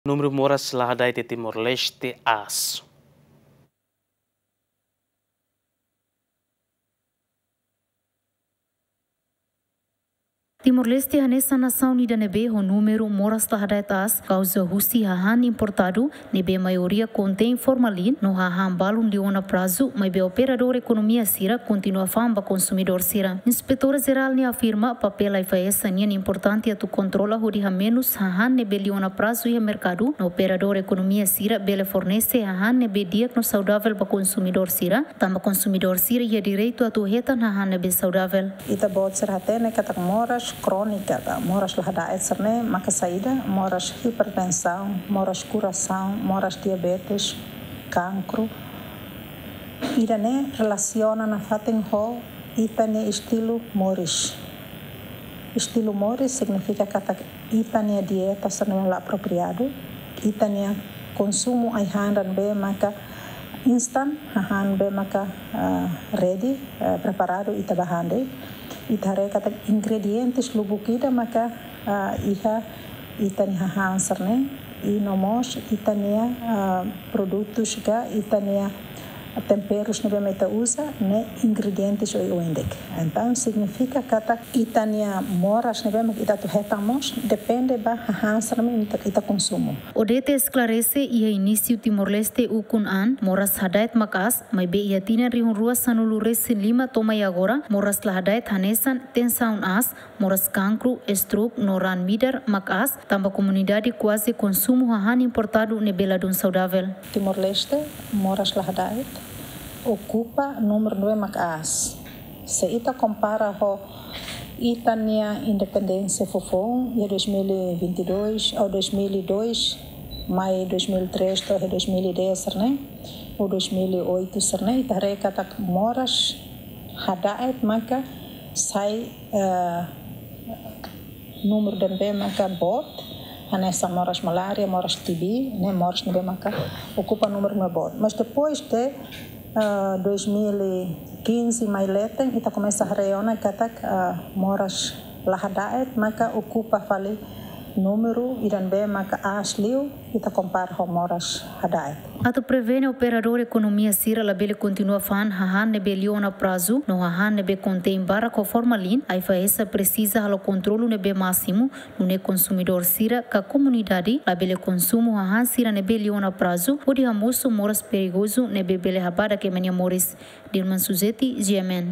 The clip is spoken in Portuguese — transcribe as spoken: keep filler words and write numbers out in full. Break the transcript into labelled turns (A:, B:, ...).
A: Número moras lá da Timor-Leste as.
B: Timor-Leste é nessa nação unida nebe o número moras lahadaitas causa husi hahan importado nebe maioria contém formalin no hahan balum liona prazo mas be operador economia sira continua famba consumidor sira. Inspetora geral ne afirma papel ai faesa nian importante atu controla hodi ha menos hahan nebe liona prazo e mercado no operador economia sira bele fornece hahan nebe diak no saudável para consumidor sira tamba consumidor sira ia direito atu hetan hahan nebe saudável.
C: Ita bot serhatene katak moras crônica, moras lahadaet serne maka saída, moras hipertensão, moras coração, moras diabetes, cancro. Ida ne relaciona na faten ho ita ne estilo moris. Estilo moris significa que ita ne dieta serne la apropriado, ita ne consumo ai handan be maka instant, han be maka uh, ready, uh, preparado ita bahande. Itare kata ingredientes lubukida maka uh, iha itania hanserne inomos itania uh, produtos ga itania temperos nebe meta usa ne ingredientes oi oendek. Então significa kata itania moras nebe mek ita tu hetamos depende ba hanserne ita ita consumo.
B: O D T esclarece ia início Timor-Leste ukun an moras hadait makas mai be ia tina rihun ruas sanulu resin lima tomai agora moras lahadait hanesan tensaun as moras cancro stroke noran mider makas tamba comunidade quase consumo hahan importado nebela dun saudável.
C: Timor-Leste moras lahadait ocupa número nove makas. Se ita compara ho itania independência fofon em dois mil e vinte e dois ou dois mil e dois mai dois mil e três to dois mil e dez né ou dois mil e oito né ita reka tak moras hadaet maka sai uh, número de maka bot anessa moras malária moras T B né moras nebe maka ocupa número me bot mas depois de Uh, dois mil e quinze mai leten ita começa a reona katak uh, moras lahadaet maka ocupa fali número iran be maka asliu ita compara com moras hadaet.
B: Atu prevene operador economia sira labele continua fan hahan nebe liona prazo no hahan nebe contém bara com formalin ai faesa precisa halo controlo nebe máximo no ne consumidor sira ka comunidade labele consumo hahan sira nebe liona prazo odi hamoso moras perigoso nebe bele habada que mania moris Dilman Suzeti G M N.